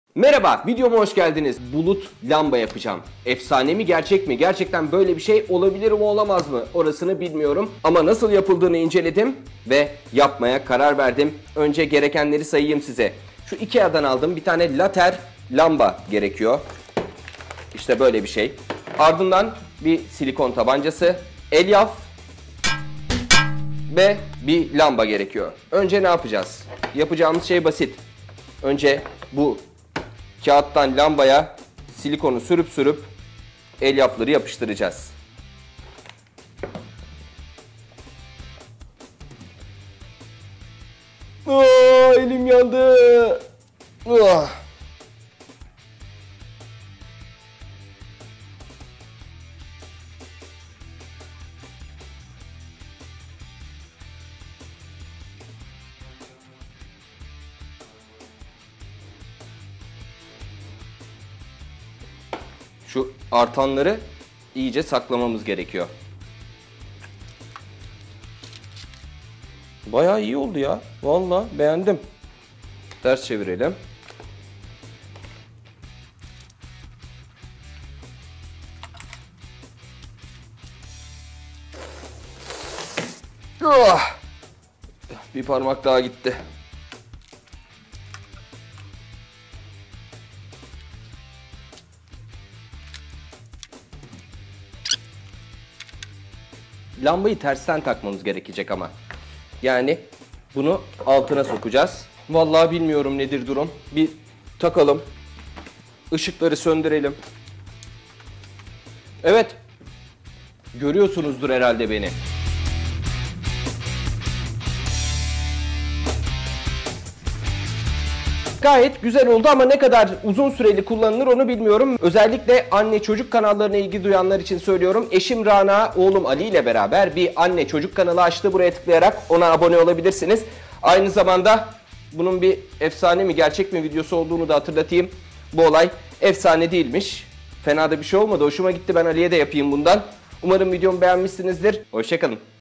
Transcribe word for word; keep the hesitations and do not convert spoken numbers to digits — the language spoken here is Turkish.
Merhaba, videoma hoş geldiniz. Bulut lamba yapacağım. Efsane mi, gerçek mi? Gerçekten böyle bir şey olabilir mi, olamaz mı? Orasını bilmiyorum. Ama nasıl yapıldığını inceledim ve yapmaya karar verdim. Önce gerekenleri sayayım size. Şu Ikea'dan aldım. Bir tane later lamba gerekiyor. İşte böyle bir şey. Ardından bir silikon tabancası, elyaf ve bir lamba gerekiyor. Önce ne yapacağız? Yapacağımız şey basit. Önce bu kağıttan lambaya silikonu sürüp sürüp elyafları yapıştıracağız. Aa, elim yandı. Ah. Şu artanları iyice saklamamız gerekiyor. Bayağı iyi oldu ya. Vallahi beğendim. Ters çevirelim. Oh! Bir parmak daha gitti. Lambayı tersten takmamız gerekecek ama. Yani bunu altına sokacağız. Vallahi bilmiyorum nedir durum. Bir takalım. Işıkları söndürelim. Evet. Görüyorsunuzdur herhalde beni. Gayet güzel oldu ama ne kadar uzun süreli kullanılır onu bilmiyorum. Özellikle anne çocuk kanallarına ilgi duyanlar için söylüyorum. Eşim Rana, oğlum Ali ile beraber bir anne çocuk kanalı açtı. Buraya tıklayarak ona abone olabilirsiniz. Aynı zamanda bunun bir efsane mi gerçek mi videosu olduğunu da hatırlatayım. Bu olay efsane değilmiş. Fena da bir şey olmadı. Hoşuma gitti. Ben Ali'ye de yapayım bundan. Umarım videomu beğenmişsinizdir. Hoşça kalın.